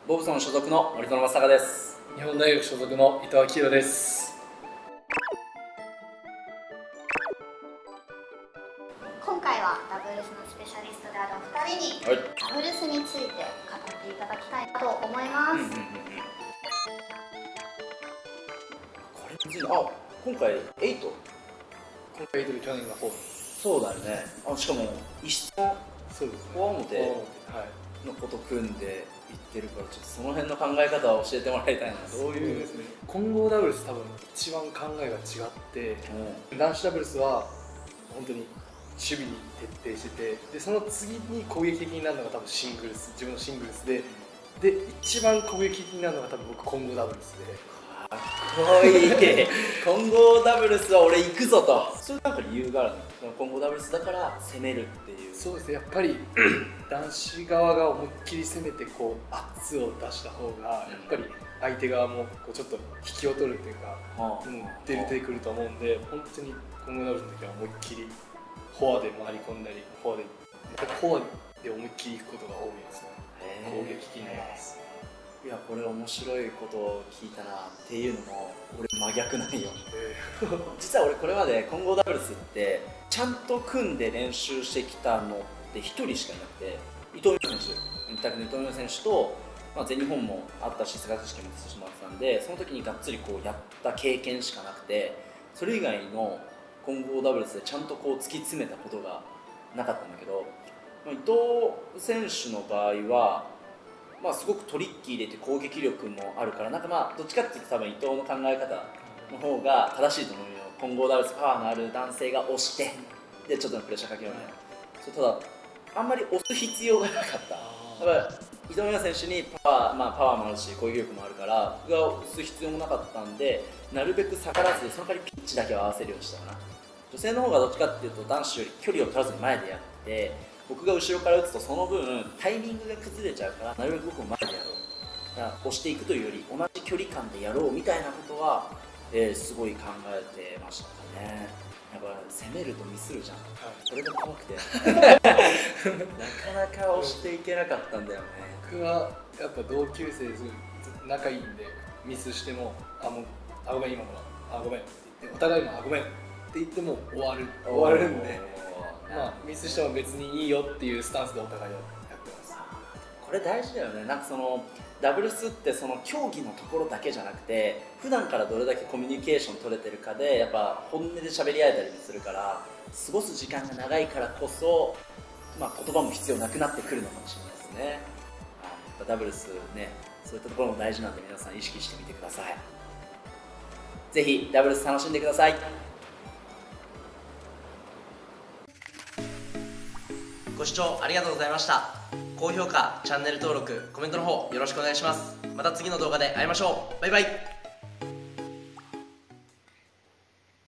ボブソン所属の森友正です。 日本大学所属の伊藤明宏です。 今回はダブルスのスペシャリストであるお二人に、ダブルスについて語っていただきたいと思います。 これむずいな。あ、今回8。 今回8で去年が4。 そうだよね。しかも一緒のそうですね。 フォア表のこと組んでいってるから、ちょっとその辺の考え方を教えてもらいたいな。どういう。 ですね。混合ダブルス多分一番考えが違って、男子ダブルスは本当に守備に徹底してて、でその次に攻撃的になるのが多分シングルス、自分のシングルスで、一番攻撃的になるのが多分僕混合ダブルスで。 かっこいい。混合ダブルスは俺行くぞと。それなんか理由があるの？混合ダブルスだから攻めるっていう。 そうですね、やっぱり男子側が思いっきり攻めてこう圧を出した方がやっぱり相手側もこうちょっと引きを取るっていうか、出てくると思うんで、本当に混合ダブルスの時は思いっきりフォアで回り込んだり、フォアで思いっきり行くことが多いですね。攻撃的になります。 いや、これ面白いことを聞いたなっていうのも俺真逆なんよ。実は俺これまで混合ダブルスってちゃんと組んで練習してきたのって1人しかいなくて、伊藤美誠選手、伊藤美誠選手と、全日本もあったし世界選手権もさせてもらってたんで、その時にがっつりこうやった経験しかなくて、それ以外の混合ダブルスでちゃんとこう突き詰めたことがなかったんだけど、伊藤選手の場合はすごくトリッキーでいて攻撃力もあるから、なんかどっちかっていうと多分伊藤の考え方の方が正しいと思うよ。混合ダブルスパワーのある男性が押してでちょっとのプレッシャーかけようみたいな。ただあんまり押す必要がなかった。だから伊藤美誠選手にパワーもあるし攻撃力もあるから僕が押す必要もなかったんで、なるべく逆らわずでその代わりピッチだけは合わせるようにしたかな。女性の方がどっちかっていうと男子より距離を取らずに前でやって、僕が後ろから打つとその分タイミングが崩れちゃうから、なるべく僕も前でやろう、だから押していくというより同じ距離感でやろうみたいなことは、すごい考えてましたね。やっぱ攻めるとミスるじゃん、それが怖くてなかなか押していけなかったんだよね。 僕はやっぱ同級生ですごい仲いいんで、ミスしてももうごめん今のはごめんって言って、お互いのごめんって言っても終わるんで、ミスしても別にいいよっていうスタンスでお互いやってます。 これ大事だよね。なんかそのダブルスってその競技のところだけじゃなくて、普段からどれだけコミュニケーション取れてるかでやっぱ本音で喋り合えたりもするから、過ごす時間が長いからこそ、言葉も必要なくなってくるのかもしれないですね。ダブルスね、そういったところも大事なんで皆さん意識してみてください。ぜひダブルス楽しんでください。ご視聴ありがとうございました。高評価、チャンネル登録、コメントの方よろしくお願いします。また次の動画で会いましょう。バイバイ。